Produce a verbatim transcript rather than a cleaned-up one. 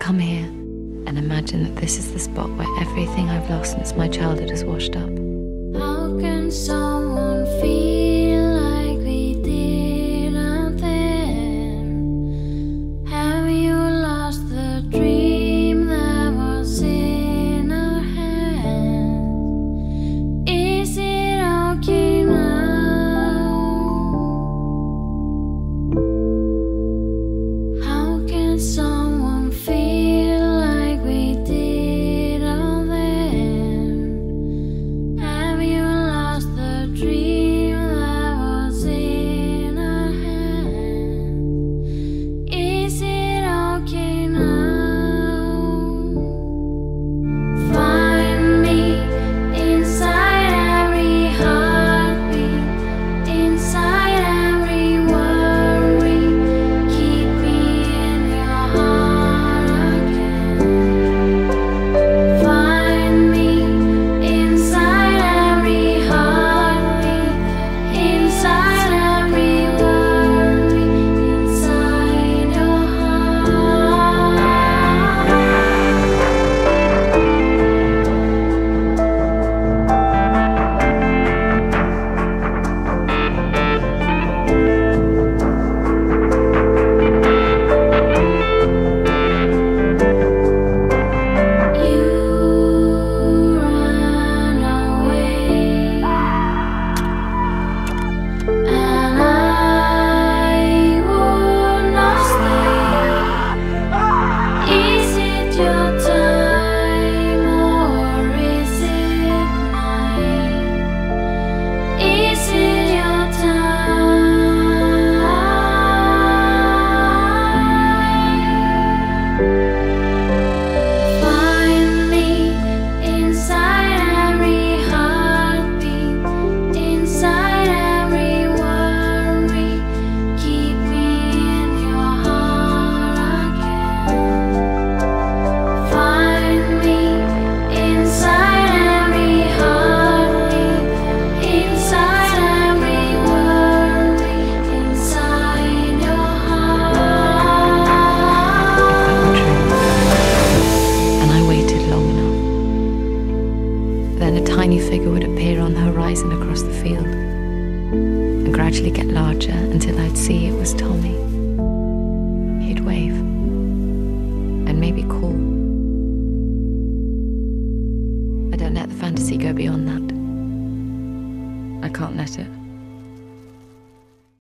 come here and imagine that this is the spot where everything I've lost since my childhood is washed up. How can someone feel like we didn't then? Have you lost the dream that was in our hands? Is it okay now? How can someone feel like we didn't then? Have you lost the dream that was in our hands? Is it okay now? Find me inside every heartbeat, inside every worry. Keep me in your heart again. Find me inside every heartbeat, inside every worry, inside your heart. You ran away, and I would not stay. Is it your time or is it mine? Is it your time? Find me inside every heartbeat, inside every worry. Keep me in your heart again. Find me inside every heartbeat, inside every worry, inside your heart. And I waited long enough. Then a tiny figure would appear on the horizon across the field and gradually get larger until I'd see it was Tommy. He'd wave and maybe call. I don't let the fantasy go beyond that. I can't let it.